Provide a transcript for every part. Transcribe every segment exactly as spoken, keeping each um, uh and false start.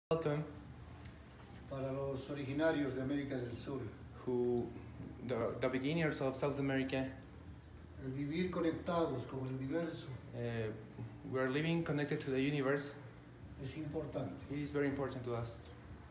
Welcome. Para los originarios de América del Sur, Who the, the beginners of South America, el vivir conectados con el universo uh, we are living connected to the universe. es importante. It is very important to us.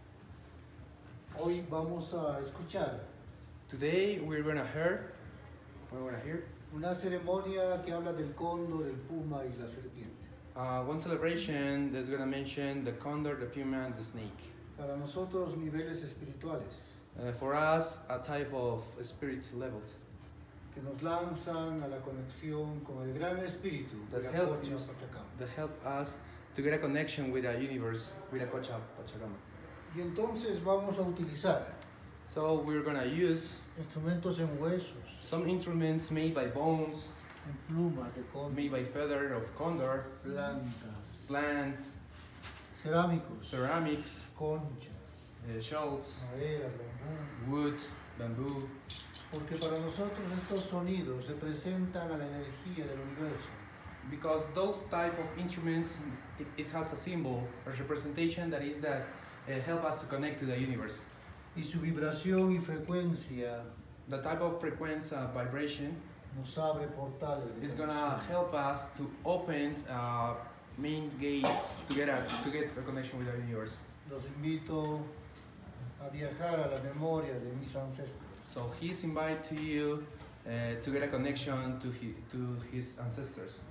Hoy vamos a escuchar Today we're gonna hear, we're gonna hear una ceremonia que habla del cóndor, el puma y la serpiente. uh, one celebration that's gonna mention the condor, the puma, and the snake. Para nosotros, niveles espirituales Uh, for us, a type of spirit levels que nos lanzan a la conexión con el gran espíritu de that la help, Cocha us, Pachacama. that help us to get a connection with the universe, with the Cocha Pachacama. Y entonces vamos a utilizar So we're gonna use instrumentos en huesos, some instruments made by bones, en plumas de cóndor, made by feather of condor, plantas, plants, cerámicos, ceramics, conchas, uh, shells, maderas, bambú. wood, bamboo, Porque para nosotros estos sonidos representan a la energía del universo. because those type of instruments, it, it has a symbol, a representation that is that uh, help us to connect to the universe. Y su vibración y frecuencia The type of frequency uh, vibration nos abre portales de is gonna conexión. help us to open uh, main gates to get a, to get a connection with the universe. Los invito a viajar a la memoria de mis ancestros. So he's invited to you uh, to get a connection to his, to his ancestors.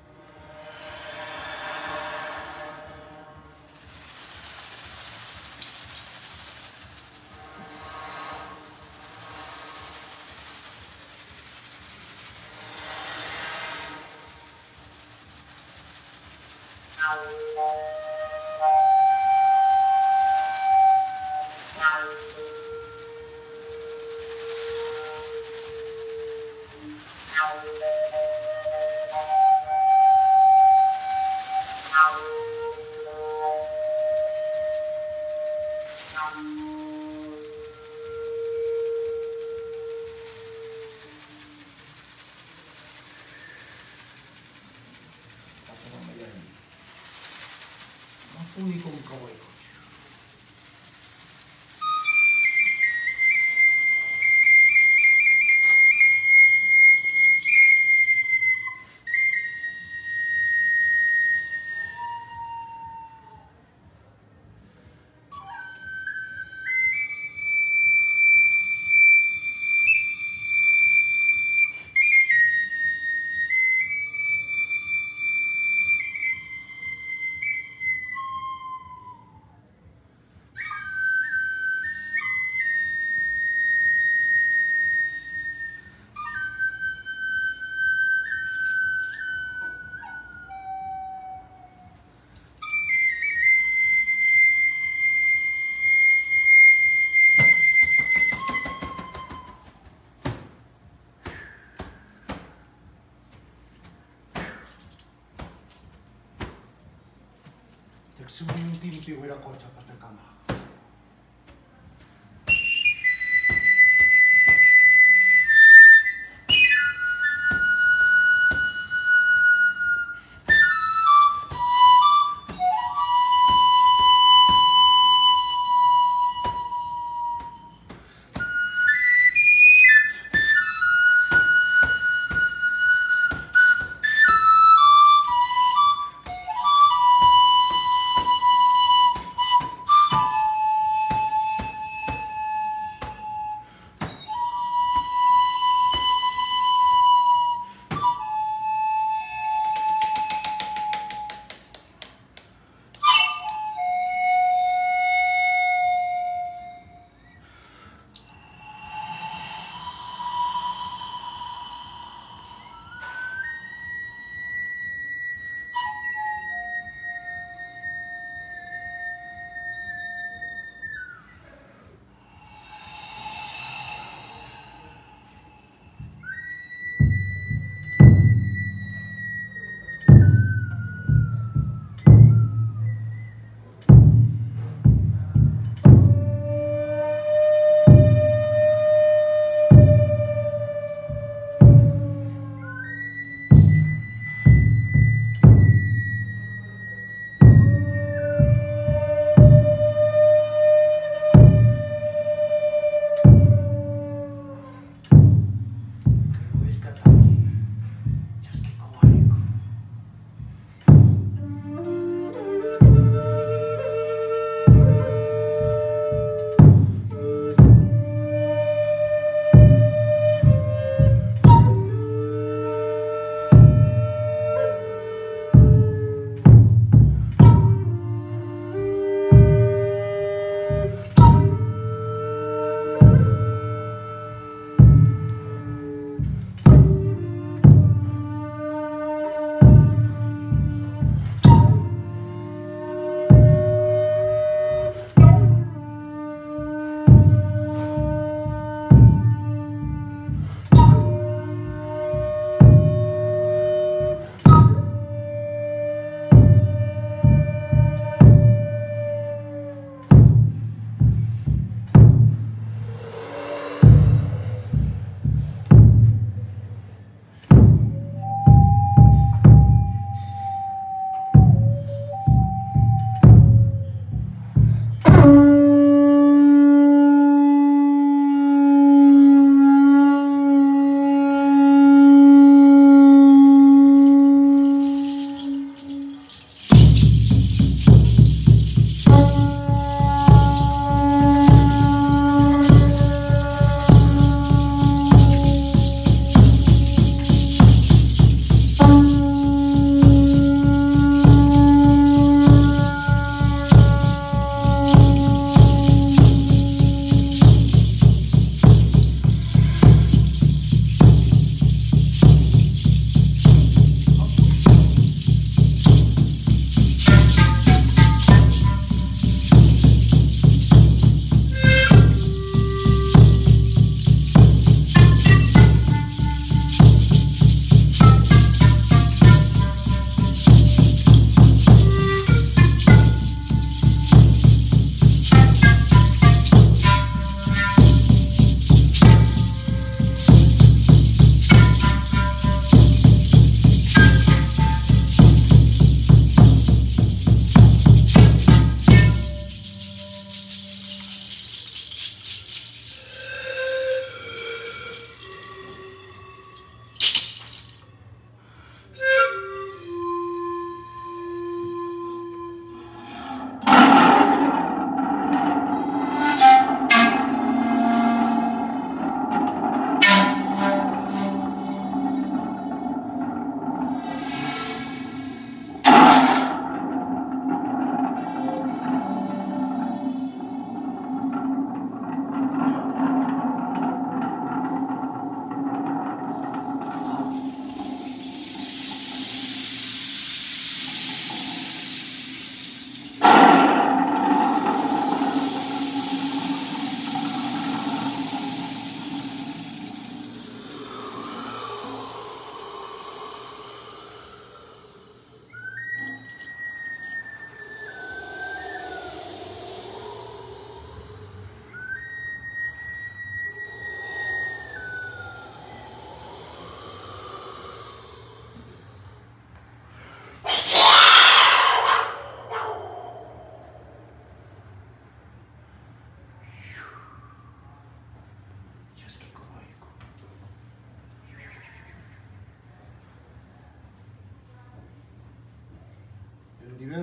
Único un caballo. Texumim timpi huera Cocha Pachacama.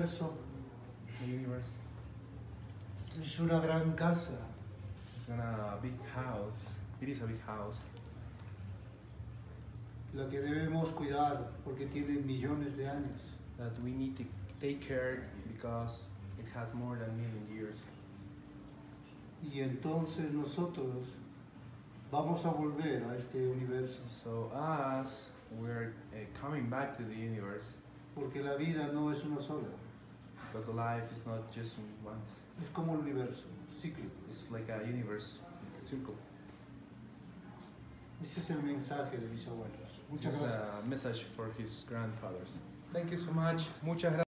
universo The universe es una gran casa is gonna a big house. It is a big house la que debemos cuidar porque tiene millones de años. that we need to take care because it has more than a million years. Y entonces nosotros vamos a volver a este universo So us, we're uh, coming back to the universe porque la vida no es una sola, because life is not just once. es como el universo, cíclico. It's like a universe, like a circle. Ese es el mensaje de mis abuelos. This Muchas is gracias. a message for his grandfathers. Thank you so much. Muchas gracias.